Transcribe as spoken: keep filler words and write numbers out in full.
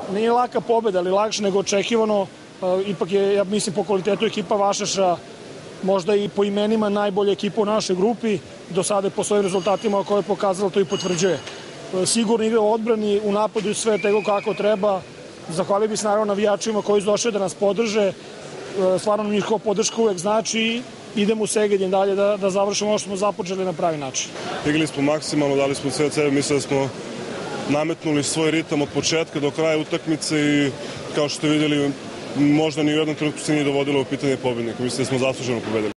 nije laka pobeda, ali lakše nego očekivano. Ipak je, ja mislim, po kvalitetu ekipa Vašaša možda i po imenima najbolja ekipa u našoj grupi. Do sada po svojim rezultatima koje je pokazala to i potvrđuje. Sigurno igra u odbrani, u napadu i sve tego kako treba. Zahvalio bih se naravno navijačima koji su došli da nas podrže. Stvarno nam njihova podrška uvek znači i idemo u Segedin dalje da, da završimo ono što smo započeli na pravi način. Igrali smo maksimalno, dali smo sve od sebe, mislim da smo nametnuli svoj ritam od početka do kraja utakmice i kao što ste vidjeli, možda ni u jednom trenutku se nije dovodilo u pitanje pobednika. Mislim da smo zasluženo pobedili.